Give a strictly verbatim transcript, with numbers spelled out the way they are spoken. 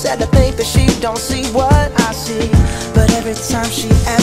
sad to think that she don't see what I see. But every time she asks